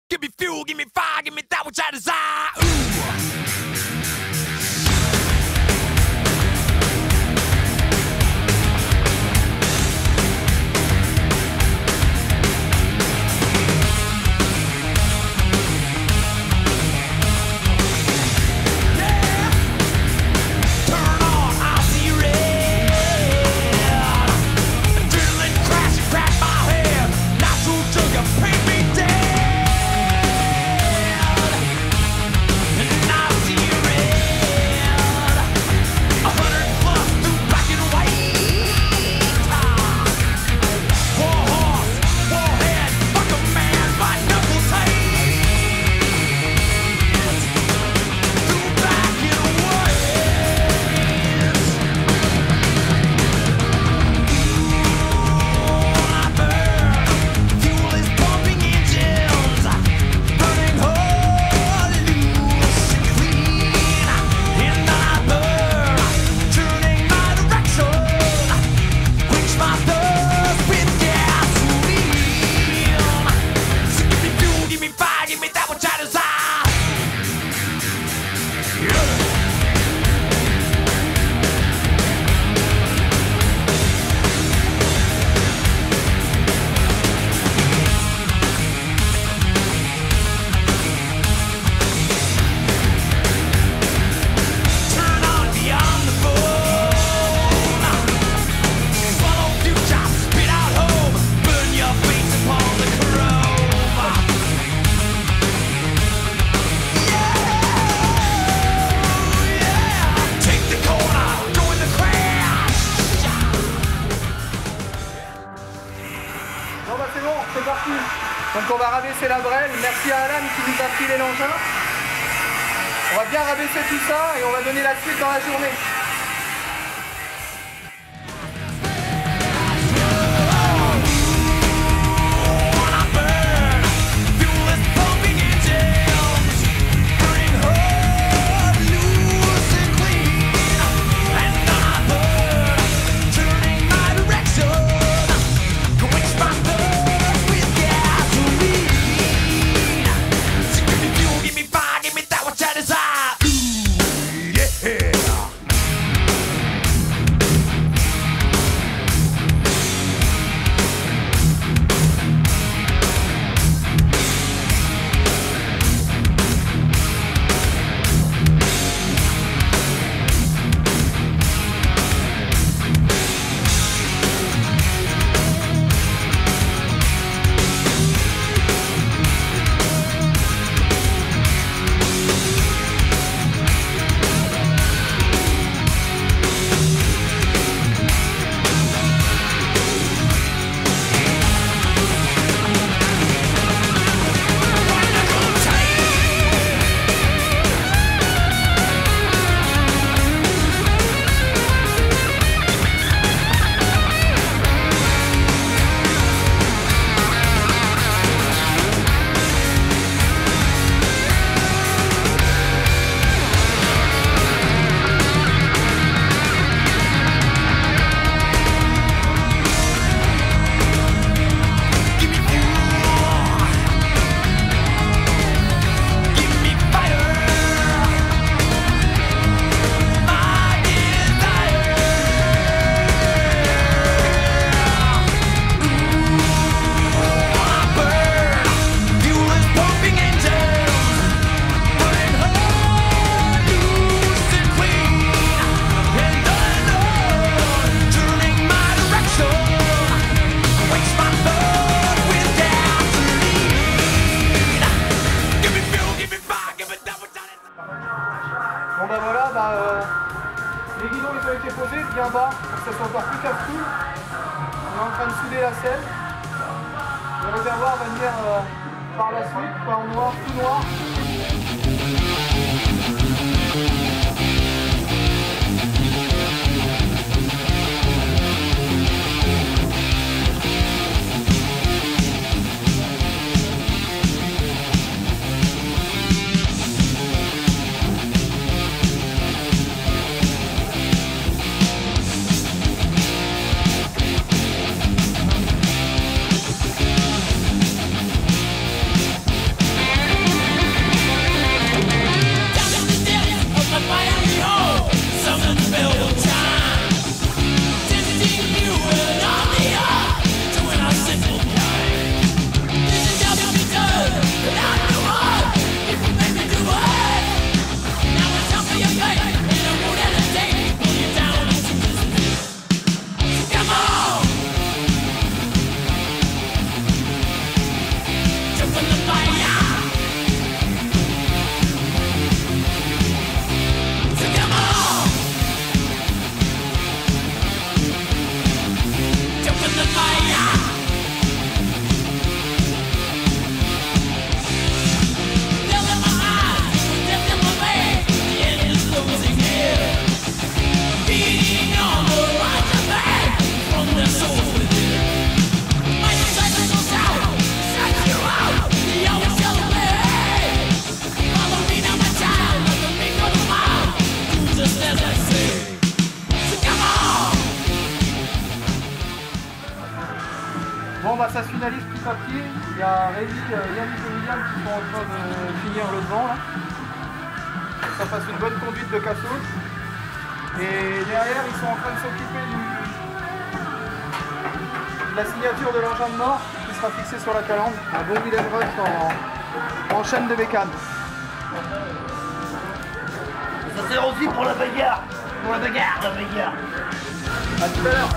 Give me fuel, give me fire, give me that which I desire. Ooh. C'est parti. Donc on va rabaisser la brêle. Merci à Alan qui nous a filé l'engin. On va bien rabaisser tout ça et on va donner la suite dans la journée. Bon bah voilà, les guidons ils ont été posés bien bas pour que ça soit encore plus casse-couille. On est en train de souder la selle. Le réservoir va venir par la suite, pas en noir, tout noir. à pied. Il y a Rémi, Yannick et William qui sont en train de finir le devant là. Ça fasse une bonne conduite de cassos. Et derrière, ils sont en train de s'occuper de la signature de l'engin de mort qui sera fixé sur la calandre. Un bon village rush en chaîne de bécane. Ça sert aussi pour la bagarre. Pour la bagarre. La bagarre. À tout à l'heure.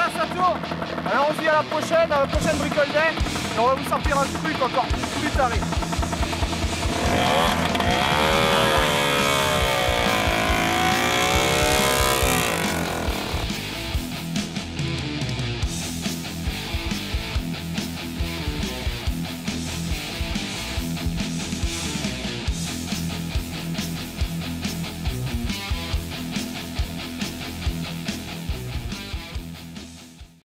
Alors on se dit à la prochaine bricole day, et on va vous sortir un truc encore plus taré.